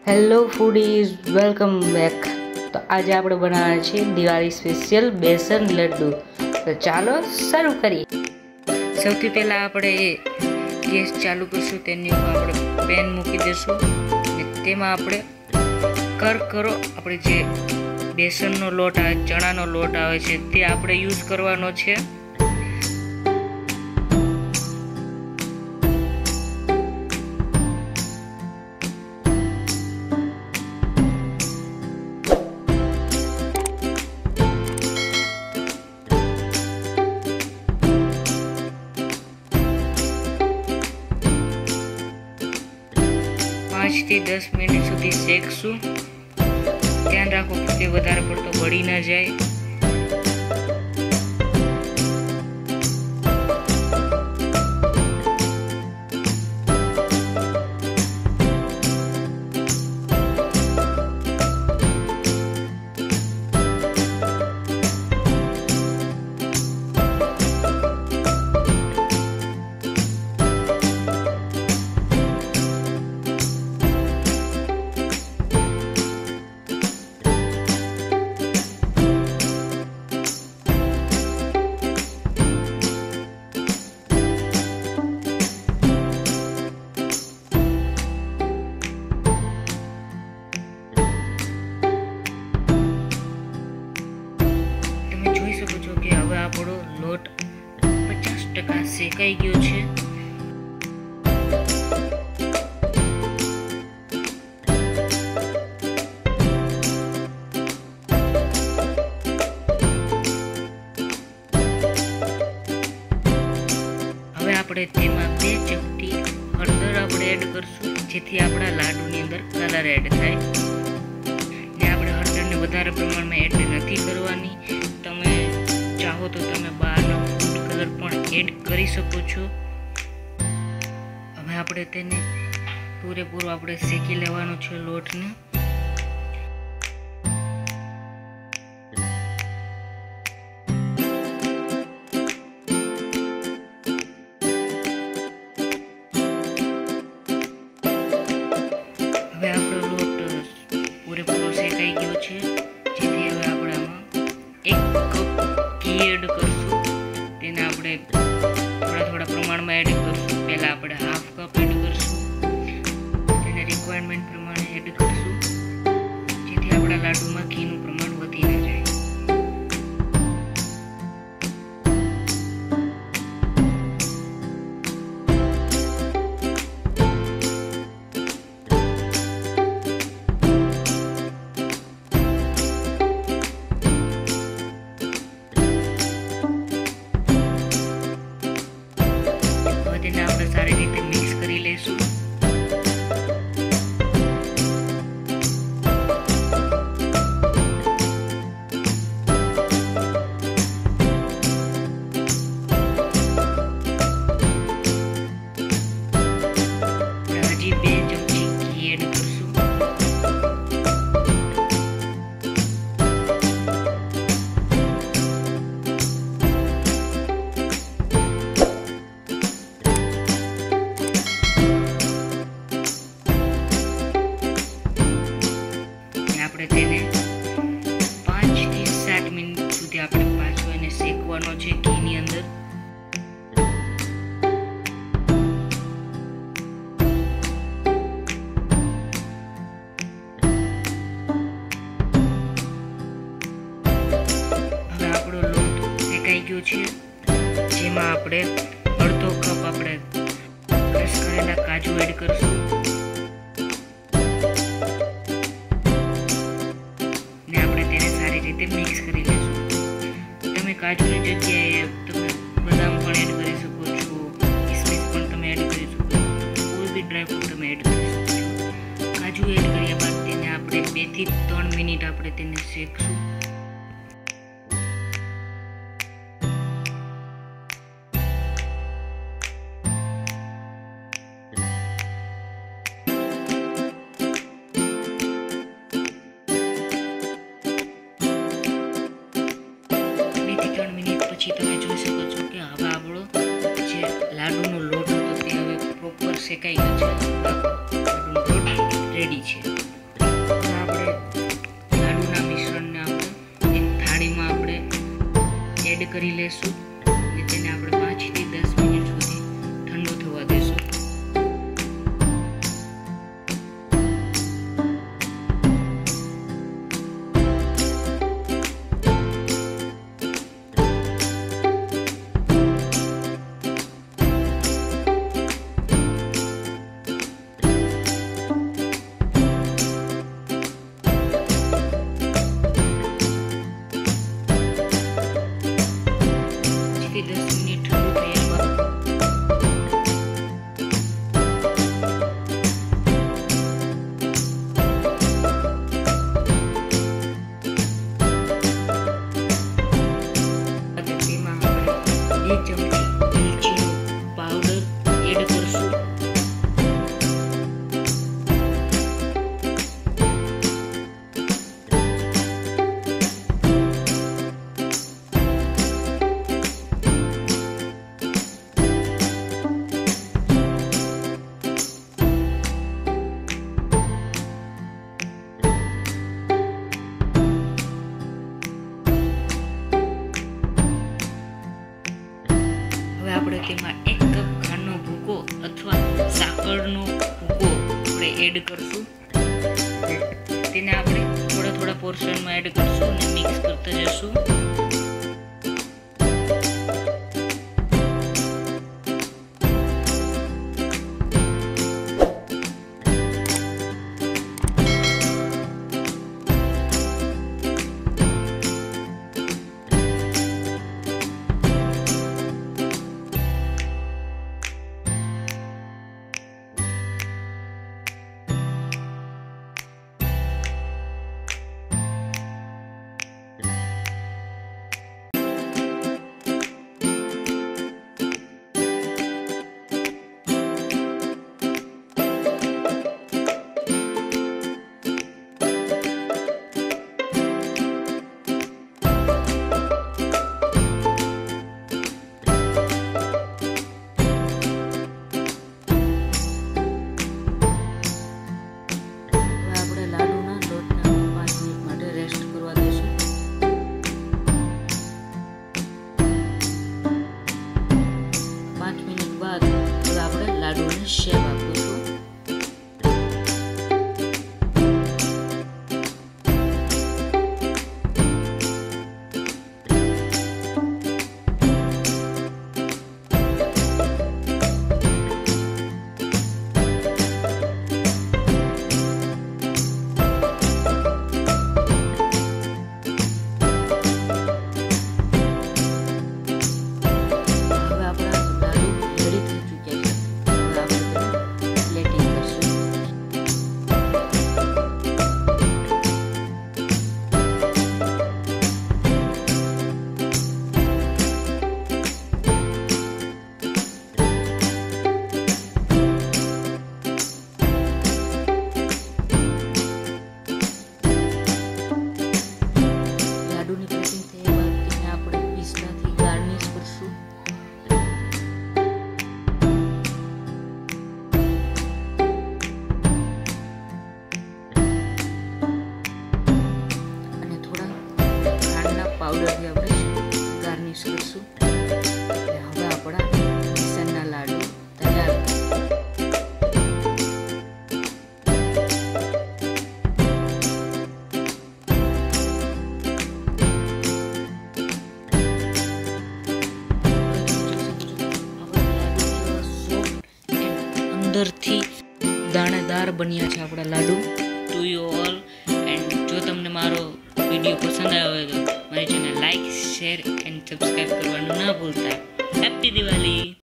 Hello foodies, welcome back. તો આજે આપણે બનાવવાના છે દિવાળી સ્પેશિયલ બેસન લડ્ડુ। તો ચાલો શરૂ કરીએ। સૌથી પહેલાં આપણે ગેસ ચાલુ કરીશું, તેની ઉપર આપણે પેન મૂકી દઈશું અને તેમાં આપણે કરો આપણે જે બેસનનો લોટ આવે, ચણાનો લોટ આવે છે તે આપણે યુઝ કરવાનો છે। થી 10 મિનિટ સુધી શેકશું। ધ્યાન રાખો કે તે વધારે પડતો બળી ના જાય। આપણો લોટ 50% શેકાઈ ગયો છે। હવે આપણે તેમાં 2 ચમચી હળદર આપણે એડ કરશું, જેથી આપણા લાડુની અંદર કલર એડ થાય। ને આપણે હળદરને વધારે પ્રમાણમાં એડ નથી કરવાની। તમે ચાહો તો તમે બહારનો ફૂડ કલર પણ એડ કરી શકો છો। હવે આપણે તેને પૂરેપૂરો આપણે શેકી લેવાનો છે લોટને। હવે આપણો લોટ પૂરેપૂરો શેકાઈ ગયો છે, જેથી હવે આપણે આમાં 1 કપ ઘી એડ કરશું। તેને આપણે થોડા પ્રમાણમાં એડ કરશું। પહેલાં આપણે હાફ કપ એડ કરશું, તેને રિક્વાયરમેન્ટ પ્રમાણે એડ કરશું, જેથી આપણા લાડુમાં ઘીનું પ્રમાણ વધી ના જાય। તેને આપણે સારી રીતે મિક્સ કરી લઈશું। હજી 2 ચમચી ઘી એડ કરશું। આપણે તેને 5 થી 7 મિનિટ સુધી આપણે પાછો એને શેકવાનો છે ઘીની અંદર। હવે આપણો લોટ શેકાઈ ગયો છે, જેમાં આપણે અડધો કપ આપણે ક્રશ કરેલા કાજુ એડ કરશું। મિક્સ કરી લેશું। તમે કાજુની જગ્યાએ તમે બદામ પણ એડ કરી શકો છો, કિસમિસ પણ તમે એડ કરી શકો છો, કોઈ બી ડ્રાયફ્રૂટ તમે એડ કરી શકો છો। કાજુ એડ કર્યા બાદ તેને આપણે 2 થી 3 મિનિટ આપણે તેને શેકશું। પછી તમે જોઈ શકો છો કે હવે આપણો જે લાડુનો લોટ હતો તે હવે પ્રોપર શેકાઈ ગયો છે। લાડુનો લોટ રેડી છે। કરી લેશું અને તેને આપણે 5 થી 10 મિનિટ સુધી ઠંડો થવા દેશું। આપણે તેમાં 1 કપ ખાંડનો ભૂકો અથવા સાકરનો ભૂકો આપણે એડ કરશું। તેને આપણે થોડા પોર્શનમાં એડ કરશું અને મિક્સ કરતા જશું। શેપ આપીશું। પાવડરથી આપણે ગાર્નિશ કરશું। હવે આપણા બેસનના લાડુ તૈયાર। અંદરથી દાણેદાર બન્યા છે આપણા laddu. To you all and જો તમને મારો વિડીયો પસંદ આવ્યો તો મારી channel like share and subscribe કરવાનું ના ભૂલતા। હેપી દિવાળી।